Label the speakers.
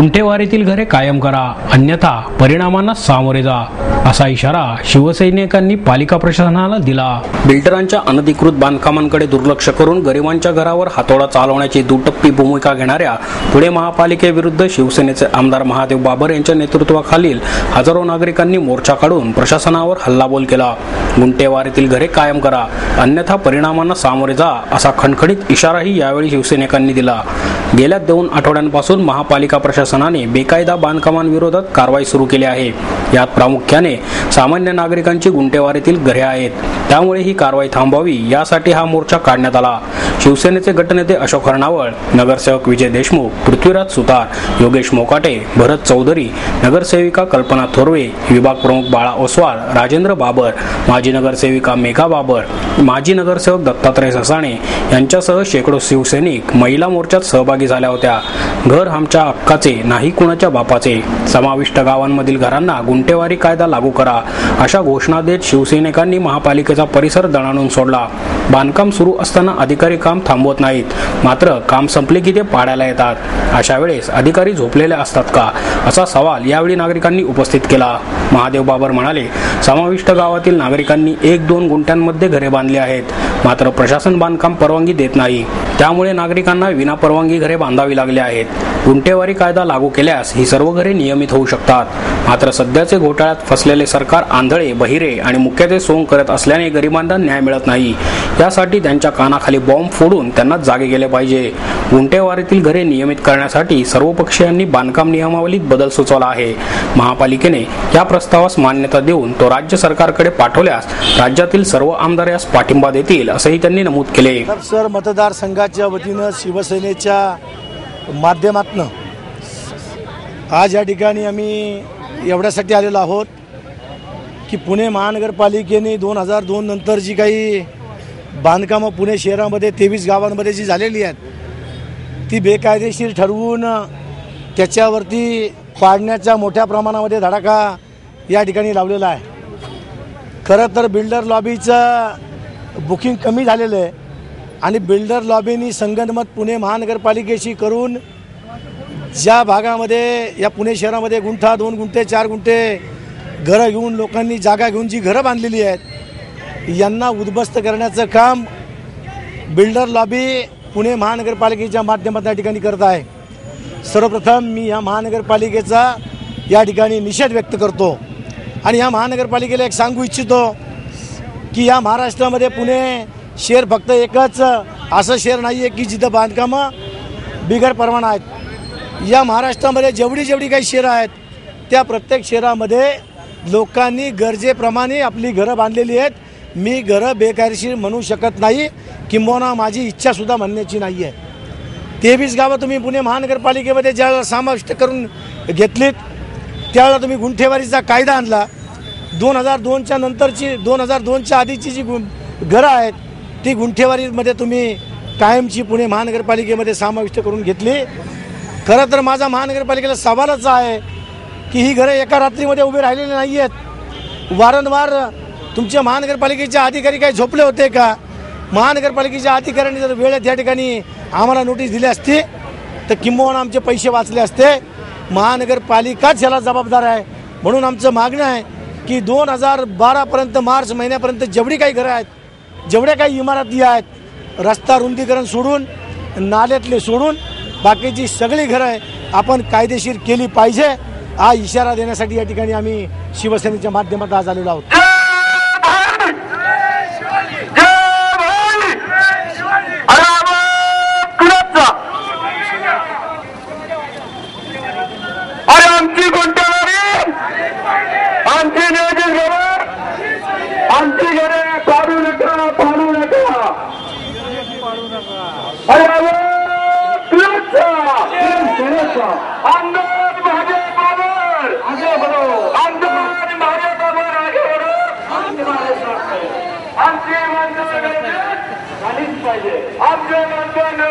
Speaker 1: गुंठेवारीतील घरे कायम करा, अन्यथा परिणामांना सामोरे जा, असा इशारा शिवसैनिकांनी पालिका प्रशासनाला दिला। बिल्डरांच्या अनधिकृत बांधकामांकडे दुर्लक्ष करून गरिबांच्या घरावर हातोडा चालवण्याची दुटप्पी भूमिका घेणाऱ्या पुणे महापालिकेविरुद्ध शिवसेनेचे आमदार महादेव बाबर यांच्या नेतृत्वाखालील हजारो नागरिकांनी मोर्चा काढून प्रशासनावर हल्लाबोल केला। गुंठेवारीतील घरे कायम करा, अन्यथा परिणामांना सामोरे जा, असा खणखणीत इशाराही यावेळी शिवसैनिकांनी दिला। गेल्या 2 आठवड्यांपासून महापालिका प्रशासनाने बेकायदा बांधकामांविरोधात कारवाई सुरू केली आहे। यात प्रामुख्याने सामान्य नागरिकांची गुंठेवारीतील घरे आहेत, त्यामुळे ही कारवाई थांबवावी यासाठी हा मोर्चा काढण्यात आला। शिवसेनेचे गटनेते अशोक हरणावळ, नगरसेवक विजय देशमुख, पृथ्वीराज सुतार, योगेश मोकाटे, भरत चौधरी, नगरसेविका कल्पना थोरवे, विभाग प्रमुख बाळा ओसवाल, राजेंद्र बाबर, माजी नगरसेविका मेघा बाबर, माजी नगरसेवक दत्तात्रय ससाणे यांच्यासह शेकडो शिवसैनिक महिला मोर्चात सहभागी झाल्या होत्या। घर आमच्या हक्काचे, नाही कुणाच्या बापाचे, समाविष्ट गावांमधील घरांना गुंठेवारी कायदा लागू करा, अशा घोषणा देत शिवसैनिकांनी महापालिकेचा परिसर दणाणून सोडला। बांधकाम सुरू असताना अधिकारी काम थांबवत नाहीत, मात्र काम संपले की ते पाडायला येतात। अशा वेळेस अधिकारी झोपलेले असतात का, असा सवाल यावेळी नागरिकांनी उपस्थित केला। महादेव बाबर म्हणाले, समाविष्ट गावातील नागरिकांनी 1-2 गुंठ्यांमध्ये घरे बांधली आहेत, मात्र प्रशासन बांधकाम परवानगी देत नाही, त्यामुळे नागरिकांना विनापरवानगी घरे बांधावी लागली आहेत। गुंठेवारी कायदा लागू केल्यास ही सर्व घरे नियमित होऊ शकतात, मात्र सध्याचे घोटाळ्यात फसलेले सरकार आंधळे, बहिरे आणि मुक्याचे सोंग करत असल्याने गरिबांना न्याय मिळत नाही। यासाठी त्यांच्या कानाखाली बॉम्ब फोडून त्यांना जागे केले पाहिजे। गुंठेवारीतील घरे नियमित करण्यासाठी सर्व पक्षीयांनी बांधकाम नियमावलीत बदल सुचवला आहे। महापालिकेने या प्रस्तावास मान्यता देऊन तो राज्य सरकारकडे पाठवल्यास राज्यातील सर्व आमदार यास पाठिंबा देतील, असंही त्यांनी नमूद केले।
Speaker 2: सर, मतदारसंघाच्या वतीनं शिवसेनेच्या माध्यमातून आज या ठिकाणी आम्ही एवढ्यासाठी आलेलो आहोत की पुणे महानगरपालिकेने 2002 नंतर जी काही बांधकामं पुणे शहरामध्ये 23 गावांमध्ये जी झालेली आहेत ती बेकायदेशीर ठरवून त्याच्यावरती पाडण्याचा मोठ्या प्रमाणामध्ये धडाका या ठिकाणी लावलेला आहे। खरं तर बिल्डर लॉबीचं बुकिंग कमी झालेलं आहे आणि बिल्डर लॉबीनी संगनमत पुणे महानगरपालिकेशी करून ज्या भागामध्ये या पुणे शहरामध्ये गुंठा, 2 गुंठे, 4 गुंठे घरं घेऊन लोकांनी जागा घेऊन जी घरं बांधलेली आहेत यांना उद्ध्वस्त करण्याचं काम बिल्डर लॉबी पुणे महानगरपालिकेच्या माध्यमातून या ठिकाणी करत आहे। सर्वप्रथम मी या महानगरपालिकेचा या ठिकाणी निषेध व्यक्त करतो आणि या महानगरपालिकेला एक सांगू इच्छितो की या महाराष्ट्रामध्ये पुणे शहर फक्त एकच असं शहर नाही आहे की जिथं बांधकामं बिगर परवाना आहेत। या महाराष्ट्रामध्ये जेवढी काही शहरं आहेत त्या प्रत्येक शहरामध्ये लोकांनी गरजेप्रमाणे आपली घरं बांधलेली आहेत। मी घरं बेकायदेशीर म्हणू शकत नाही, किंबहुना माझी इच्छासुद्धा म्हणण्याची नाही आहे। 23 गावं तुम्ही पुणे महानगरपालिकेमध्ये ज्यावेळेला समाविष्ट करून घेतलीत त्यावेळेला तुम्ही गुंठेवारीचा कायदा आणला। 2002च्या नंतरची 2002च्या आधीची जी घरं आहेत ती गुंठेवारीमध्ये तुम्ही कायमची पुणे महानगरपालिकेमध्ये समाविष्ट करून घेतली। खरं तर माझा महानगरपालिकेला सवालच आहे की ही घरं एका रात्रीमध्ये उभी राहिलेली नाही आहेत। वारंवार तुमच्या महानगरपालिकेचे अधिकारी काही झोपले होते का? महानगरपालिकेच्या अधिकाऱ्यांनी जर वेळेत या ठिकाणी आम्हाला नोटीस दिली असती तर किंबहुना आमचे पैसे वाचले असते। महानगरपालिकाच याला जबाबदार आहे। म्हणून आमचं मागणं आहे की 2012पर्यंत मार्च महिन्यापर्यंत जेवढी काही घरं आहेत, जेवढ्या काही इमारती आहेत, रस्ता रुंदीकरण सोडून, नाल्यातले सोडून बाकीची सगळी घरं आपण कायदेशीर केली पाहिजे, हा इशारा देण्यासाठी या ठिकाणी आम्ही शिवसेनेच्या माध्यमातून आज आलेलो आहोत।
Speaker 3: आमची गुंठेवारी, आमची नियोजित घरं, आमची घरे पाडू नका, पाडू नका। आमदार महादेव बाबर, आमदार महादेव बाबर आगे बढो। आमची माणसं झालीच पाहिजे, आमचे माणसं